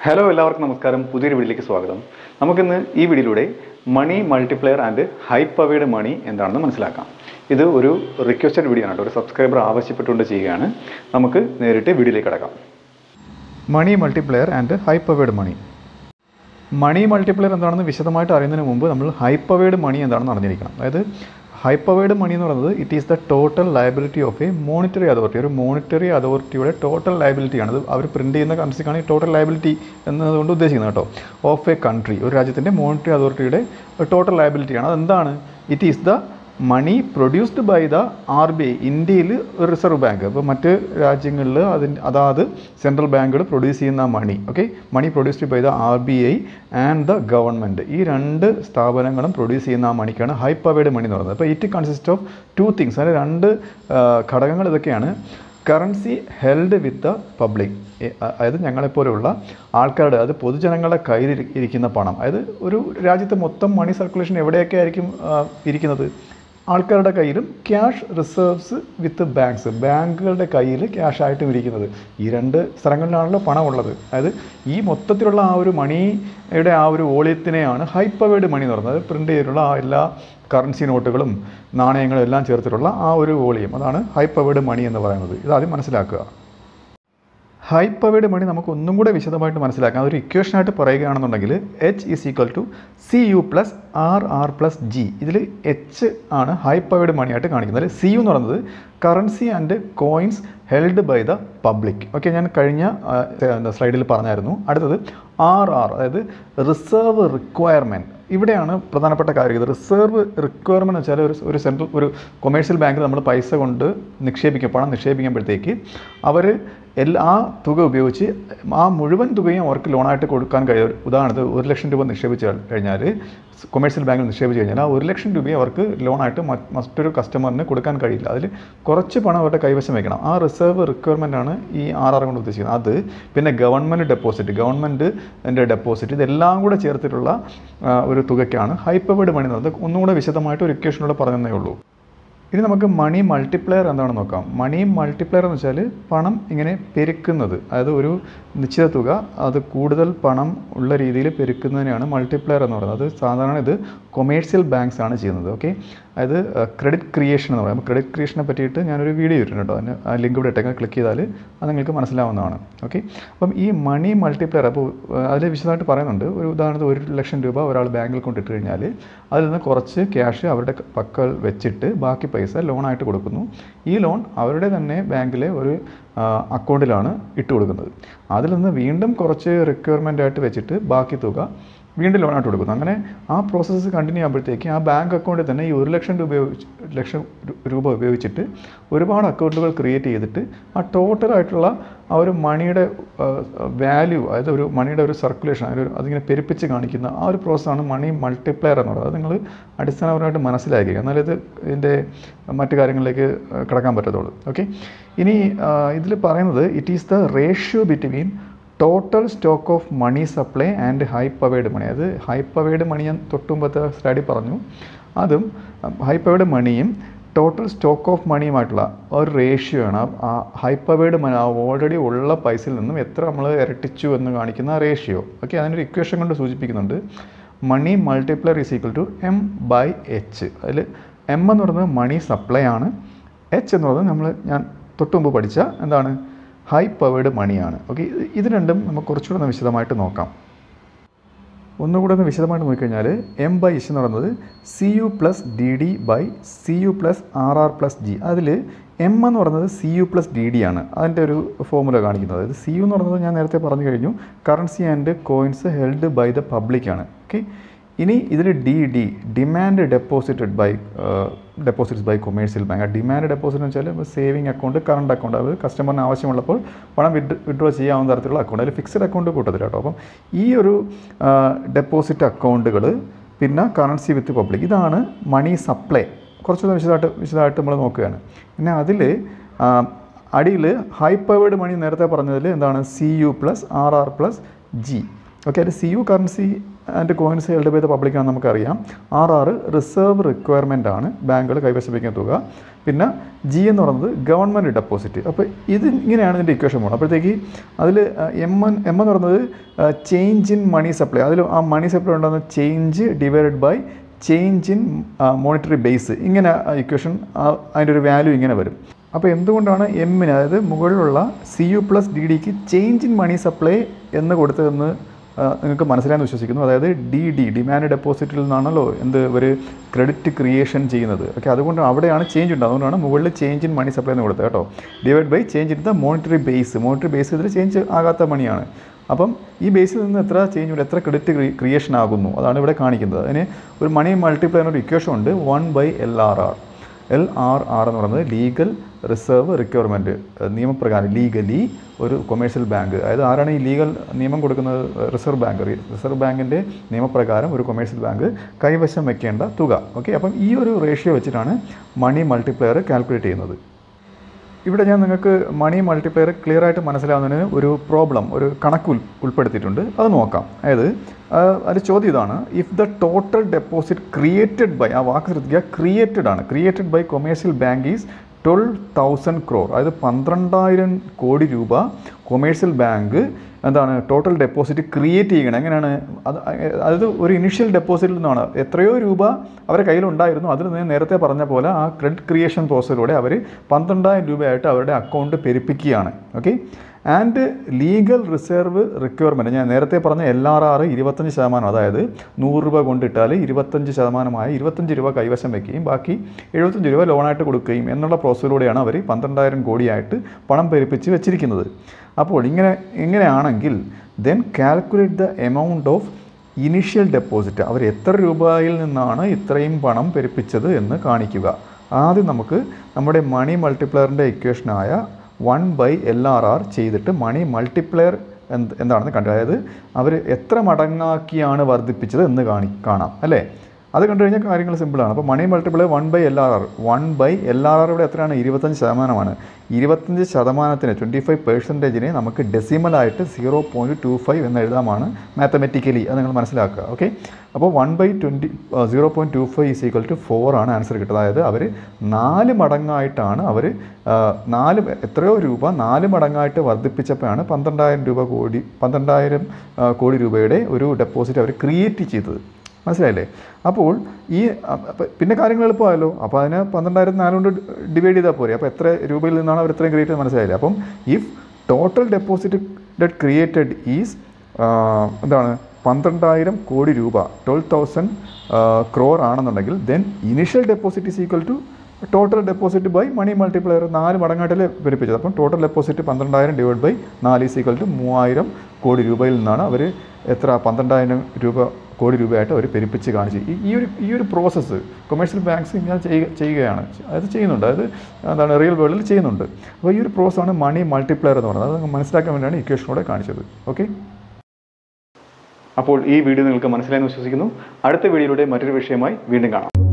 Hello എല്ലാവർക്കും നമസ്കാരം. പുതിയൊരു വീഡിയോയിലേക്ക് സ്വാഗതം. നമുക്കിന്ന് ഈ വീഡിയോയിലൂടെ money multiplier and high powered money എന്താണെന്ന് മനസ്സിലാക്കാം. ഇത് ഒരു റിക്വസ്റ്റഡ് വീഡിയോ ആണ്, ഒരു സബ്സ്ക്രൈബർ ആവശ്യപ്പെട്ടുകൊണ്ട് ചെയ്യുകയാണ്. നമുക്ക് നേരിട്ട് വീഡിയോയിലേക്ക് കടക്കാം. Money multiplier and high powered money. Money multiplier എന്താണെന്ന് വിശദമായിട്ട് അറിയുന്നതിന് മുമ്പ് നമ്മൾ ഹൈ പവേഡ് മണി എന്താണെന്ന് അറിഞ്ഞിരിക്കണം. അതായത് ഹൈ പവേഡ് മണി എന്ന് പറയുന്നത് it is the total liability of a monetary authority. ഒരു മോണിറ്ററി അതോറിറ്റിയുടെ ടോട്ടൽ ലയബിലിറ്റിയാണ്. അത് അവർ പ്രിൻറ്റ് ചെയ്യുന്ന കറൻസിക്കാണ് ഈ ടോട്ടൽ ലയബിലിറ്റി എന്നതുകൊണ്ട് ഉദ്ദേശിക്കുന്നത് കേട്ടോ. ഓഫ് എ കൺട്രി, ഒരു രാജ്യത്തിൻ്റെ മോണിറ്ററി അതോറിറ്റിയുടെ ടോട്ടൽ ലയബിലിറ്റിയാണ്. അതെന്താണ്? It is the money produced by the RBI. ഇന്ത്യയിൽ ഒരു റിസർവ് ബാങ്ക്, അപ്പോൾ മറ്റ് രാജ്യങ്ങളിൽ അതാത് സെൻട്രൽ ബാങ്കുകൾ പ്രൊഡ്യൂസ് ചെയ്യുന്ന money. Money produced by the RBI and the government. ഈ രണ്ട് സ്ഥാപനങ്ങളും പ്രൊഡ്യൂസ് ചെയ്യുന്ന ആ മണിക്കാണ് ഹൈ പവേഡ് മണി എന്ന് പറയുന്നത്. അപ്പോൾ it consist of two things. അതിന് രണ്ട് ഘടകങ്ങൾ ഇതൊക്കെയാണ്. Currency held with the public, അതായത് ഞങ്ങളെപ്പോലെയുള്ള ആൾക്കാരുടെ, അത് പൊതുജനങ്ങളുടെ കയ്യിൽ ഇരിക്കുന്ന പണം. അതായത് ഒരു രാജ്യത്ത് മൊത്തം മണി സർക്കുലേഷൻ എവിടെയൊക്കെ ആയിരിക്കും ഇരിക്കുന്നത്? ആൾക്കാരുടെ കയ്യിലും ക്യാഷ് റിസർവ്സ് വിത്ത് ബാങ്ക്സ്, ബാങ്കുകളുടെ കയ്യിൽ ക്യാഷ് ആയിട്ടും ഇരിക്കുന്നത്. ഈ രണ്ട് സ്ഥലങ്ങളിലാണല്ലോ പണം ഉള്ളത്. അതായത് ഈ മൊത്തത്തിലുള്ള ആ ഒരു മണിയുടെ ആ ഒരു വോളിയത്തിനെയാണ് ഹൈ പവേഡ് മണി എന്ന് പറയുന്നത്. പ്രിൻ്റ് ചെയ്തിട്ടുള്ള ആ എല്ലാ കറൻസി നോട്ടുകളും നാണയങ്ങളും എല്ലാം ചേർത്തിട്ടുള്ള ആ ഒരു വോളിയം, അതാണ് ഹൈ പവേഡ് മണി എന്ന് പറയുന്നത്. ഇതാദ്യം മനസ്സിലാക്കുക. ഹൈ പവേഡ് മണി നമുക്ക് ഒന്നും കൂടെ വിശദമായിട്ട് മനസ്സിലാക്കാം. അതൊരു ഇക്വേഷനായിട്ട് പറയുകയാണെന്നുണ്ടെങ്കിൽ H is equal to CU plus RR plus G. ഇതിൽ H ആണ് ഹൈ പവേഡ് മണിയായിട്ട് കാണിക്കുന്നത്. CU എന്ന് പറയുന്നത് currency and coins held by the public. ഞാൻ കഴിഞ്ഞ സ്ലൈഡിൽ പറഞ്ഞായിരുന്നു. അടുത്തത് RR, അതായത് റിസർവ് റിക്വയർമെൻറ്റ്. ഇവിടെയാണ് പ്രധാനപ്പെട്ട കാര്യം. ഇത് റിസർവ് റിക്വയർമെൻറ്റ് എന്ന് വെച്ചാൽ ഒരു സെൻട്രൽ ഒരു കൊമേഴ്ഷ്യൽ ബാങ്കിൽ നമ്മൾ പൈസ കൊണ്ട് പണം നിക്ഷേപിക്കുമ്പോഴത്തേക്ക് അവർ ആ തുക ഉപയോഗിച്ച് ആ മുഴുവൻ തുകയും അവർക്ക് ലോണായിട്ട് കൊടുക്കാൻ കഴിയും. ഉദാഹരണത്തിന് 1 ലക്ഷം രൂപ നിക്ഷേപിച്ച് കഴിഞ്ഞാൽ, കൊമേഴ്ഷ്യൽ ബാങ്കിൽ നിക്ഷേപിച്ച് കഴിഞ്ഞാൽ ആ 1 ലക്ഷം രൂപയെ അവർക്ക് ലോണായിട്ട് മറ്റൊരു കസ്റ്റമറിന് കൊടുക്കാൻ കഴിയില്ല. അതിൽ കുറച്ച് പണം അവരുടെ കൈവശം വയ്ക്കണം. ആ റിസർവ് റിക്വയർമെൻ്റ് ആണ് ഈ RR കൊണ്ട് ഉദ്ദേശിക്കുന്നത്. അത് പിന്നെ ഗവൺമെൻറ് ഡെപ്പോസിറ്റ് ഇതെല്ലാം കൂടെ ചേർത്തിട്ടുള്ള ഒരു തുകയ്ക്കാണ് ഹൈ പവേഡ് മണി എന്ന് പറയുന്നത്. ഒന്നുകൂടെ വിശദമായിട്ട് ഒരു ഇക്വേഷനിലൂടെ പറഞ്ഞതേ ഉള്ളൂ. ഇനി നമുക്ക് മണി മൾട്ടിപ്ലയർ എന്താണെന്ന് നോക്കാം. മണി മൾട്ടിപ്ലയർ എന്ന് വെച്ചാൽ പണം ഇങ്ങനെ പെരുക്കുന്നത്, അതായത് ഒരു നിശ്ചിത തുക അത് കൂടുതൽ പണം ഉള്ള രീതിയിൽ പെരുക്കുന്നതിനെയാണ് മൾട്ടിപ്ലയർ എന്ന് പറയുന്നത്. അത് സാധാരണ ഇത് കൊമേഴ്ഷ്യൽ ബാങ്ക്സ് ആണ് ചെയ്യുന്നത്. അതായത് ക്രെഡിറ്റ് ക്രിയേഷൻ എന്ന് പറയുമ്പോൾ ക്രെഡിറ്റ് ക്രിയേഷനെ പറ്റിയിട്ട് ഞാനൊരു വീഡിയോ ഇട്ടിട്ടുണ്ട് കേട്ടോ. അതിന് ആ ലിങ്ക് ഇവിടെ ഇട്ടേക്കാൻ ക്ലിക്ക് ചെയ്താൽ അത് നിങ്ങൾക്ക് മനസ്സിലാവുന്നതാണ്. അപ്പം ഈ മണി മൾട്ടിപ്ലയർ, അപ്പോൾ അതിൽ വിശദമായിട്ട് പറയുന്നുണ്ട്. ഒരു ഉദാഹരണത്തിന് 1 ലക്ഷം രൂപ ഒരാൾ ബാങ്കിൽ കൊണ്ടിട്ട് കഴിഞ്ഞാൽ അതിൽ നിന്ന് കുറച്ച് ക്യാഷ് അവരുടെ പക്കൽ വെച്ചിട്ട് ബാക്കി പൈസ ലോണായിട്ട് കൊടുക്കുന്നു. ഈ ലോൺ അവരുടെ തന്നെ ബാങ്കിലെ ഒരു അക്കൗണ്ടിലാണ് ഇട്ട് കൊടുക്കുന്നത്. അതിൽ നിന്ന് വീണ്ടും കുറച്ച് റിക്വയർമെൻ്റ് ആയിട്ട് വെച്ചിട്ട് ബാക്കി തുക വീണ്ടും ലോണായിട്ട് കൊടുക്കുന്നു. അങ്ങനെ ആ പ്രോസസ്സ് കണ്ടിന്യൂ ആകുമ്പോഴത്തേക്ക് ആ ബാങ്ക് അക്കൗണ്ടിൽ തന്നെ ഈ 1 ലക്ഷം രൂപ ഉപയോഗിച്ചിട്ട് ഒരുപാട് അക്കൗണ്ടുകൾ ക്രിയേറ്റ് ചെയ്തിട്ട് ആ ടോട്ടലായിട്ടുള്ള ആ ഒരു മണിയുടെ വാല്യൂ, അതായത് ഒരു മണിയുടെ ഒരു സർക്കുലേഷൻ, അതിങ്ങനെ പെരുപ്പിച്ച് കാണിക്കുന്ന ആ ഒരു പ്രോസസ്സാണ് മണി മൾട്ടിപ്ലയർ എന്ന് പറയുന്നത്. അത് നിങ്ങൾ അടിസ്ഥാനപരമായിട്ട് മനസ്സിലാക്കുക, എന്നാലേ ഇതിൻ്റെ മറ്റു കാര്യങ്ങളിലേക്ക് കടക്കാൻ പറ്റത്തുള്ളൂ. ഇനി ഇതിൽ പറയുന്നത് it is the ratio between total stock of money supply and high powered money. അത് ഹൈ പവേഡ് മണി ഞാൻ തൊട്ടുമുമ്പത്തെ സ്ലൈഡിൽ പറഞ്ഞു. അതും ഹൈ പവേഡ് മണിയും ടോട്ടൽ സ്റ്റോക്ക് ഓഫ് മണിയുമായിട്ടുള്ള ഒരു റേഷ്യോ ആണ്. ആ ഹൈ പവേഡ് മണി ഓൾറെഡി ഉള്ള പൈസയിൽ നിന്നും എത്ര നമ്മൾ ഇരട്ടിച്ചു എന്ന് കാണിക്കുന്ന ആ റേഷ്യോ. അതിനൊരു ഇക്വേഷൻ കൊണ്ട് സൂചിപ്പിക്കുന്നുണ്ട്. Money multiplier is equal to M/H. അതിൽ M എന്ന് പറയുന്നത് മണി സപ്ലൈ ആണ്. H എന്ന് പറയുന്നത് ഞാൻ തൊട്ടുമുമ്പ് പഠിച്ച എന്താണ്, ഹൈ പവേഡ് മണിയാണ്. ഇത് രണ്ടും നമുക്ക് കുറച്ചുകൂടെ ഒന്ന് വിശദമായിട്ട് നോക്കാം. ഒന്നുകൂടെ ഒന്ന് വിശദമായിട്ട് നോക്കിക്കഴിഞ്ഞാൽ M/H എന്ന് പറയുന്നത് CU plus DD by CU plus RR plus G. അതിൽ M എന്ന് പറയുന്നത് CU പ്ലസ് DD ആണ്. അതിൻ്റെ ഒരു ഫോർമുല കാണിക്കുന്നത്. അതായത് CU എന്ന് പറയുന്നത് ഞാൻ നേരത്തെ പറഞ്ഞു കഴിഞ്ഞു, currency and coins held by the public ആണ്. ഇനി ഇതിൽ DD demand deposits by commercial bank. Demand deposit എന്ന് വെച്ചാൽ സേവിങ് അക്കൗണ്ട്, കറണ്ട് അക്കൗണ്ട്, അത് കസ്റ്റമറിന് ആവശ്യമുള്ളപ്പോൾ പണം വിഡ്രോ ചെയ്യാവുന്ന തരത്തിലുള്ള അക്കൗണ്ട്. അതിൽ ഫിക്സഡ് അക്കൗണ്ട് കൂട്ടത്തില്ല കേട്ടോ. അപ്പം ഈ ഒരു ഡെപ്പോസിറ്റ് അക്കൗണ്ടുകൾ പിന്നെ കറൻസി വിത്ത് പബ്ലിക്, ഇതാണ് മണി സപ്ലൈ. കുറച്ചുകൂടെ വിശദമായിട്ട് നമ്മൾ നോക്കുകയാണ്. പിന്നെ അതിൽ അടിയിൽ ഹൈ പവേഡ് മണി നേരത്തെ പറഞ്ഞതിൽ എന്താണ്, CU plus RR plus G. അതിൽ CU currency and coins held by the public ആണെന്ന് നമുക്കറിയാം. RR റിസർവ് റിക്വയർമെൻ്റ് ആണ് ബാങ്കുകൾ കൈവശം വയ്ക്കുന്ന തുക. പിന്നെ G എന്ന് പറയുന്നത് ഗവൺമെൻറ് ഡെപ്പോസിറ്റ്. അപ്പോൾ ഇത് ഇങ്ങനെയാണ് ഇതിൻ്റെ ഇക്വേഷൻ പോകുന്നത്. അപ്പോഴത്തേക്ക് അതിൽ M എന്ന് പറയുന്നത് ചേഞ്ച് ഇൻ മണി സപ്ലൈ. അതിൽ ആ മണി സപ്ലൈ ഉണ്ടാകുന്ന change divided by change in monetary base. ഇങ്ങനെ ഇക്വേഷൻ അതിൻ്റെ ഒരു വാല്യൂ ഇങ്ങനെ വരും. അപ്പോൾ എന്തുകൊണ്ടാണ് എമ്മിന്, അതായത് മുകളിലുള്ള CU+DDക്ക് ചേഞ്ച് ഇൻ മണി സപ്ലൈ എന്ന് കൊടുത്തതെന്ന് നിങ്ങൾക്ക് മനസ്സിലായെന്ന് വിശ്വസിക്കുന്നു. അതായത് ഡിമാൻഡ് ഡെപ്പോസിറ്റിൽ നിന്നാണല്ലോ ഒരു ക്രെഡിറ്റ് ക്രിയേഷൻ ചെയ്യുന്നത്. ഓക്കെ, അതുകൊണ്ട് അവിടെയാണ് ചേഞ്ച് ഉണ്ട്. അതുകൊണ്ടാണ് മുകളിൽ ചേഞ്ച് ഇൻ മണി സപ്ലൈ എന്ന് കൊടുത്തത് കേട്ടോ. Divide by change in the monetary base ഇതിൽ ചേഞ്ച് ആകാത്ത മണിയാണ്. അപ്പം ഈ ബേസിൽ നിന്ന് എത്ര ചേഞ്ച് ഉണ്ട്, എത്ര ക്രെഡിറ്റ് ക്രിയേഷൻ ആകുന്നു, അതാണ് ഇവിടെ കാണിക്കുന്നത്. അതിന് ഒരു മണി മൾട്ടിപ്ലയർ ഒരു ഇക്വേഷൻ ഉണ്ട്, 1/LRR. LRR എന്ന് പറയുന്നത് ലീഗൽ റിസർവ് റിക്വയർമെൻറ്റ്. നിയമപ്രകാരം ലീഗലി ഒരു കൊമേഴ്ഷ്യൽ ബാങ്ക്, അതായത് ആരാണ് ഈ ലീഗൽ നിയമം കൊടുക്കുന്നത്? Reserve bank. റിസർവ് ബാങ്കിൻ്റെ നിയമപ്രകാരം ഒരു കൊമേഴ്ഷ്യൽ ബാങ്ക് കൈവശം വെക്കേണ്ട തുക. ഓക്കെ, അപ്പം ഈ ഒരു റേഷ്യോ വെച്ചിട്ടാണ് മണി മൾട്ടിപ്ലയർ കാൽക്കുലേറ്റ് ചെയ്യുന്നത്. ഇവിടെ ഞാൻ നിങ്ങൾക്ക് മണി മൾട്ടിപ്ലയർ ക്ലിയർ ആയിട്ട് മനസ്സിലാവുന്നതിന് ഒരു പ്രോബ്ലം, ഒരു കണക്ക് ഉൾപ്പെടുത്തിയിട്ടുണ്ട്. അത് നോക്കാം. അതായത് അതിൻ്റെ ചോദ്യം ഇതാണ്: if the total deposit created by, ആ വാക്ക് ശ്രദ്ധിക്കുക, ക്രിയേറ്റഡ് ആണ്, created by commercial bank is 12,000 crore. അതായത് 12,000 കോടി രൂപ കൊമേഴ്ഷ്യൽ ബാങ്ക് എന്താണ് ടോട്ടൽ ഡെപ്പോസിറ്റ് ക്രിയേറ്റ് ചെയ്യണം. എങ്ങനെയാണ് അത് ഒരു ഇനിഷ്യൽ ഡെപ്പോസിറ്റിൽ നിന്നാണ് എത്രയോ രൂപ അവരുടെ കയ്യിലുണ്ടായിരുന്നു. അതിൽ നിന്ന് നേരത്തെ പറഞ്ഞ പോലെ ആ ക്രെഡിറ്റ് ക്രിയേഷൻ പ്രോസസ്സിലൂടെ അവർ 12,000 രൂപയായിട്ട് അവരുടെ അക്കൗണ്ട് പെരുപ്പിക്കുകയാണ്. Okay, and legal reserve requirement, ഞാൻ നേരത്തെ പറഞ്ഞ LRR 25%. അതായത് 100 രൂപ കൊണ്ടിട്ടാൽ 25%, 25 രൂപ കൈവശം വയ്ക്കുകയും ബാക്കി 75 രൂപ ലോണായിട്ട് കൊടുക്കുകയും എന്നുള്ള പ്രോസസ്സിലൂടെയാണ് അവർ 12,000 കോടിയായിട്ട് പണം പെരുപ്പിച്ച് വെച്ചിരിക്കുന്നത്. അപ്പോൾ ഇങ്ങനെയാണെങ്കിൽ then calculate the amount of initial deposit. അവർ എത്ര രൂപയിൽ നിന്നാണ് ഇത്രയും പണം പെരുപ്പിച്ചത് എന്ന് കാണിക്കുക. ആദ്യം നമുക്ക് നമ്മുടെ മണി മൾട്ടിപ്ലയറിൻ്റെ ഇക്വേഷനായ 1/LRR ചെയ്തിട്ട് മണി മൾട്ടിപ്ലയർ എന്താണെന്ന് കണ്ടു, അതായത് അവർ എത്ര മടങ്ങാക്കിയാണ് വർദ്ധിപ്പിച്ചത് എന്ന് കാണാം അല്ലേ. അത് കണ്ടു കഴിഞ്ഞാൽ കാര്യങ്ങൾ സിമ്പിളാണ്. അപ്പോൾ മണി മൾട്ടിപ്ലയർ 1/LRR ഇവിടെ എത്രയാണ്? 25%. 25%, 25% നമുക്ക് ഡെസിമലായിട്ട് 0.25 എന്ന് എഴുതാമാണ് മാത്തമെറ്റിക്കലി. അത് നിങ്ങൾ മനസ്സിലാക്കുക. ഓക്കെ, അപ്പോൾ 1/0.25 = 4 ആണ് ആൻസർ കിട്ടുന്നത്. അതായത് അവർ 4 മടങ്ങായിട്ടാണ് എത്രയോ രൂപ 4 മടങ്ങായിട്ട് വർദ്ധിപ്പിച്ചപ്പോഴാണ് 12,000 കോടി രൂപയുടെ ഒരു ഡെപ്പോസിറ്റ് അവർ ക്രിയേറ്റ് ചെയ്തത്. മനസ്സിലായില്ലേ? അപ്പോൾ പിന്നെ കാര്യങ്ങൾ എളുപ്പമായല്ലോ. അപ്പോൾ അതിനെ 12,400 കൊണ്ട് ഡിവൈഡ് ചെയ്താൽ പോരെ. അപ്പോൾ എത്ര രൂപയിൽ നിന്നാണ് അവർ ഇത്രയും ക്രിയേറ്റ് ചെയ്ത് മനസ്സിലായില്ലേ. അപ്പം if total deposit created is എന്താണ് 12,000 കോടി രൂപ, 12,000 crore ആണെന്നുണ്ടെങ്കിൽ then initial deposit is equal to total deposit by money multiplier. 4 മടങ്ങായിട്ടല്ലേ പെരുപ്പിച്ചത്. അപ്പം total deposit 12,000 divide by 4 is equal to 3,000 കോടി രൂപയിൽ നിന്നാണ് അവർ 12,000 കോടി രൂപയായിട്ട് അവർ പെരുപ്പിച്ച് കാണിച്ചു. ഈ ഒരു പ്രോസസ്സ് കൊമേഴ്ഷ്യൽ ബാങ്ക്സ് ഇങ്ങനെ ചെയ്യുകയാണ്, അത് ചെയ്യുന്നുണ്ട്, അതായത് റിയൽ വേൾഡിൽ ചെയ്യുന്നുണ്ട്. അപ്പോൾ ഈ ഒരു പ്രോസസ്സാണ് മണി മൾട്ടിപ്ലയർ എന്ന് പറയുന്നത്. അത് മനസ്സിലാക്കാൻ വേണ്ടിയാണ് ഇക്വേഷനോടെ കാണിച്ചത്. ഓക്കെ, അപ്പോൾ ഈ വീഡിയോ നിങ്ങൾക്ക് മനസ്സിലായെന്ന് വിശ്വസിക്കുന്നു. അടുത്ത വീഡിയോയിലൂടെ മറ്റൊരു വിഷയമായി വീണ്ടും കാണാം.